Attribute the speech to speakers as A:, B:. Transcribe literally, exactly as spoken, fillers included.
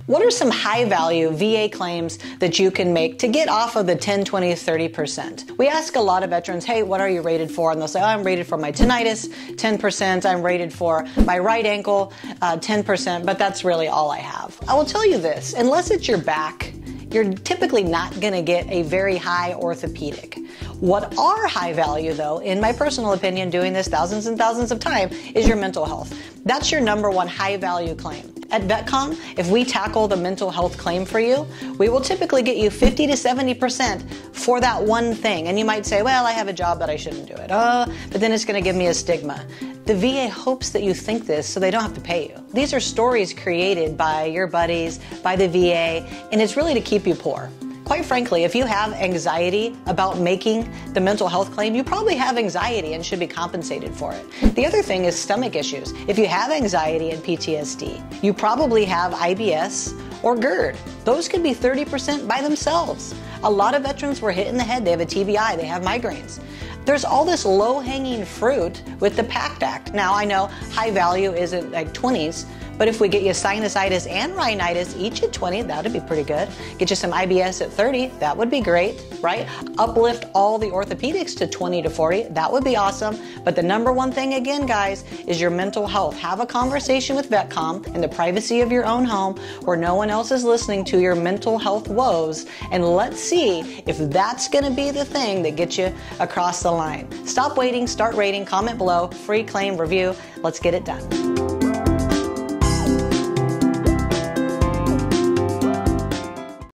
A: What are some high-value V A claims that you can make to get off of the ten, twenty, thirty percent? We ask a lot of veterans, hey, what are you rated for? And they'll say, oh, I'm rated for my tinnitus, ten percent. I'm rated for my right ankle, uh, ten percent, but that's really all I have. I will tell you this, unless it's your back, you're typically not going to get a very high orthopedic. What are high value, though, in my personal opinion, doing this thousands and thousands of times, is your mental health. That's your number one high value claim. At VetComm, if we tackle the mental health claim for you, we will typically get you fifty to seventy percent for that one thing. And you might say, well, I have a job, but I shouldn't do it. Oh, but then it's going to give me a stigma. The V A hopes that you think this so they don't have to pay you. These are stories created by your buddies, by the V A, and it's really to keep you poor. Quite frankly, if you have anxiety about making the mental health claim, you probably have anxiety and should be compensated for it. The other thing is stomach issues. If you have anxiety and P T S D, you probably have I B S or GERD. Those could be thirty percent by themselves. A lot of veterans were hit in the head. They have a T B I, they have migraines. There's all this low-hanging fruit with the PACT Act. Now, I know high value isn't like twenties, but if we get you sinusitis and rhinitis each at twenty, that would be pretty good. Get you some I B S at thirty, that would be great, right? Uplift all the orthopedics to twenty to forty, that would be awesome. But the number one thing, again, guys, is your mental health. Have a conversation with VetComm in the privacy of your own home where no one else is listening to your mental health woes, and let's see if that's gonna be the thing that gets you across the line. Stop waiting, start rating, comment below, free claim review. Let's get it done.